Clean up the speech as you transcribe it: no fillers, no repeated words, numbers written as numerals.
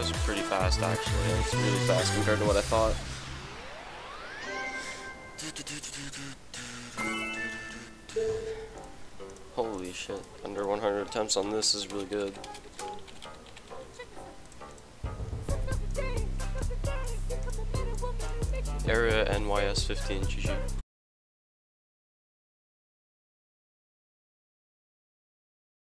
was pretty fast actually. It's really fast compared to what I thought. Holy shit, under 100 attempts on this is really good. Area NYS 15, GG.